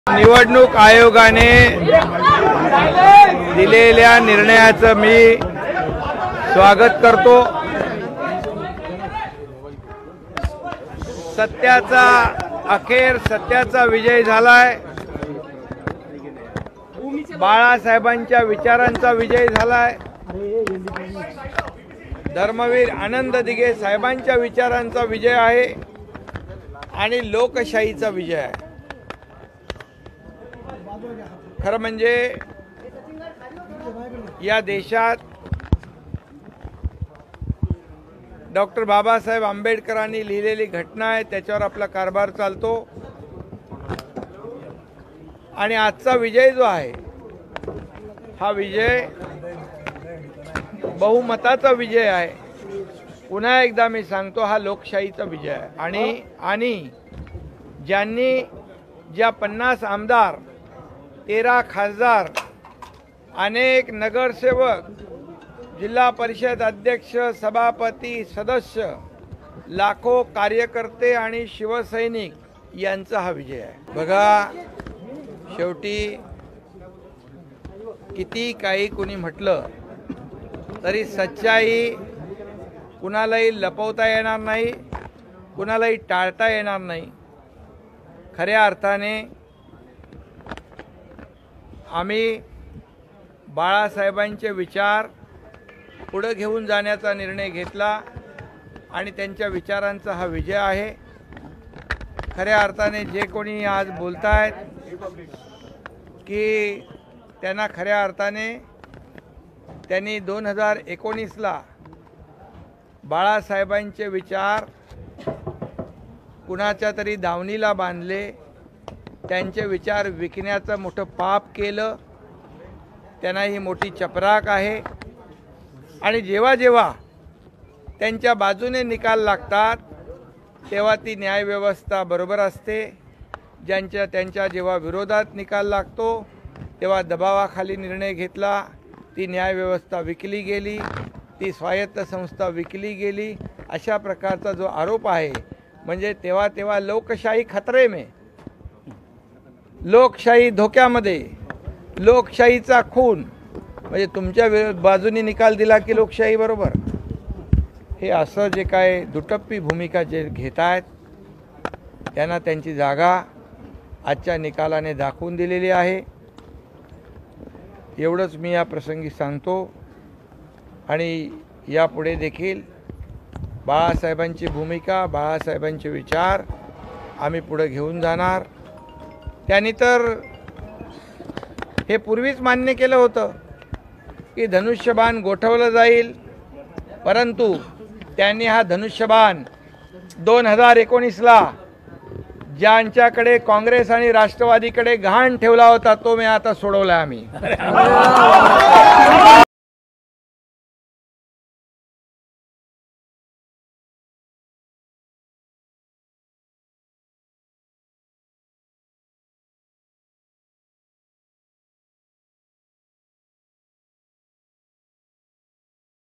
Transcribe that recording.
निवडणूक आयोगाने दिलेल्या निर्णयाचं मी स्वागत करतो। सत्याचा अखेर सत्याचा विजय झालाय। बाळासाहेबांच्या विचारांचा विजय झालाय। धर्मवीर आनंद दिघे साहेबांच्या विचारांचा विजय आहे आणि लोकशाहीचा विजय आहे। खरं म्हणजे या देशात डॉक्टर बाबासाहेब आंबेडकरांनी लिहिलेली घटना आहे, त्याच्यावर आपला कारभार चालतो। आणि आजचा विजय जो आहे हा विजय बहुमताचा विजय आहे। पुन्हा एकदा मी सांगतो, हा लोकशाहीचा विजय आहे। आणि ज्यांनी ज्या 50 आमदार, 13 खासदार, अनेक नगरसेवक, जिल्हा परिषद अध्यक्ष, सभापती, सदस्य, लाखो कार्यकर्ते आणि शिवसैनिक यांचा हा विजय आहे। बघा, शेवटी किती काही कुणी म्हटलं तरी सच्चाई कुणालाही लपवता येणार नाही, कुणालाही टाळता येणार नाही। खऱ्या अर्थाने आम्ही बाळासाहेबांचे विचार पुढे घेऊन जाण्याचा निर्णय घेतला आणि त्यांच्या विचारांचा हा विजय आहे। खऱ्या अर्थाने जे कोणी आज बोलतायत की त्यांना खऱ्या अर्थाने त्यांनी 2019ला बाळासाहेबांचे विचार कुणाच्या तरी दावणीला बांधले, त्यांचे विचार विकण्याचं मोठं पाप केलं। त्यांना ही मोठी चपराक आहे। आणि जेव्हा जेव्हा त्यांच्या बाजूने निकाल लागतात तेव्हा ती न्यायव्यवस्था बरोबर असते। त्यांच्या जेव्हा विरोधात निकाल लागतो तेव्हा दबावाखाली निर्णय घेतला, ती न्यायव्यवस्था विकली गेली, ती स्वायत्त संस्था विकली गेली। अशा प्रकारचा जो आरोप आहे म्हणजे तेव्हा लोकशाही खतरे में, लोकशाही धोक्यामध्ये, लोकशाहीचा खून, म्हणजे तुमच्या बाजूने निकाल दिला की लोकशाही बरोबर। हे असं जे काय दुटप्पी भूमिका जे घेत आहेत त्यांना त्यांची जागा आजच्या निकालाने दाखवून दिलेली आहे। एवढंच मी या प्रसंगी सांगतो। आणि यापुढे देखील बाळासाहेबांची भूमिका, बाळासाहेबांचे विचार आम्ही पुढे घेऊन जाणार। त्यांनी तर हे पूर्वीच मान्य केलं होतं की धनुष्यबाण गोठवलं जाईल, परंतु त्यांनी हा धनुष्यबाण 2019ला ज्यांच्याकडे काँग्रेस आणि राष्ट्रवादीकडे गहाण ठेवला होता तो मी आता सोडवला आम्ही।